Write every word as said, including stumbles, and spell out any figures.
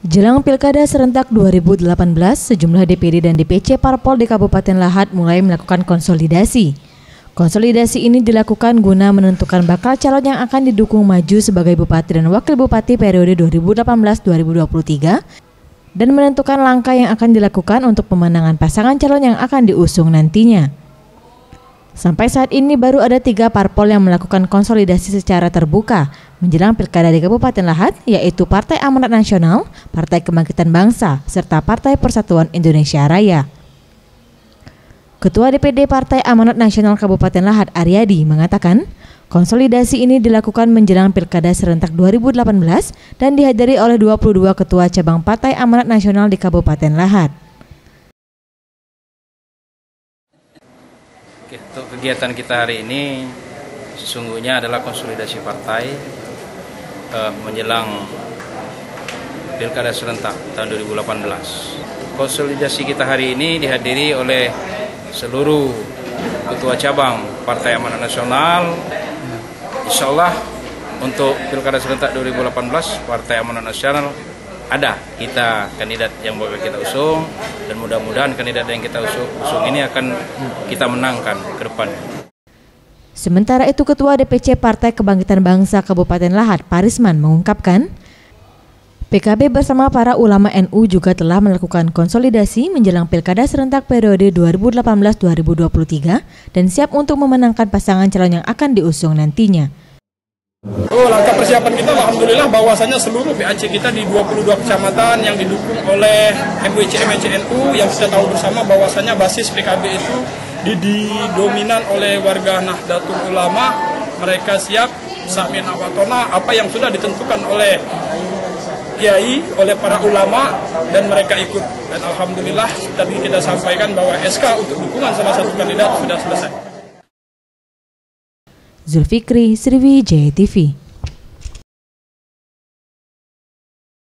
Jelang Pilkada serentak dua ribu delapan belas, sejumlah D P D dan D P C Parpol di Kabupaten Lahat mulai melakukan konsolidasi. Konsolidasi ini dilakukan guna menentukan bakal calon yang akan didukung maju sebagai Bupati dan Wakil Bupati periode dua ribu delapan belas sampai dua ribu dua puluh tiga dan menentukan langkah yang akan dilakukan untuk pemenangan pasangan calon yang akan diusung nantinya. Sampai saat ini baru ada tiga parpol yang melakukan konsolidasi secara terbuka menjelang Pilkada di Kabupaten Lahat, yaitu Partai Amanat Nasional, Partai Kebangkitan Bangsa, serta Partai Persatuan Indonesia Raya. Ketua D P D Partai Amanat Nasional Kabupaten Lahat, Aryadi, mengatakan konsolidasi ini dilakukan menjelang Pilkada serentak dua ribu delapan belas dan dihadiri oleh dua puluh dua ketua cabang Partai Amanat Nasional di Kabupaten Lahat. Untuk kegiatan kita hari ini sesungguhnya adalah konsolidasi partai eh, menjelang Pilkada serentak tahun dua ribu delapan belas. Konsolidasi kita hari ini dihadiri oleh seluruh ketua cabang Partai Amanat Nasional. Insya Allah untuk Pilkada serentak dua ribu delapan belas Partai Amanat Nasional ada kita kandidat yang bakal kita usung, dan mudah-mudahan kandidat yang kita usung, usung ini akan kita menangkan ke depan. Sementara itu Ketua D P C Partai Kebangkitan Bangsa Kabupaten Lahat, Parisman, mengungkapkan P K B bersama para ulama N U juga telah melakukan konsolidasi menjelang Pilkada serentak periode dua ribu delapan belas sampai dua ribu dua puluh tiga dan siap untuk memenangkan pasangan calon yang akan diusung nantinya. Oh, langkah persiapan kita alhamdulillah bahwasanya seluruh P A C kita di dua puluh dua kecamatan yang didukung oleh M W C M W C N U yang kita tahu bersama bahwasanya basis P K B itu didominan oleh warga Nahdlatul Ulama. Mereka siap sami'na wa ata'na apa yang sudah ditentukan oleh kiai, oleh para ulama, dan mereka ikut. Dan alhamdulillah tadi kita sampaikan bahwa S K untuk dukungan salah satu kandidat sudah selesai. Zulfikri, Sriwijaya T V.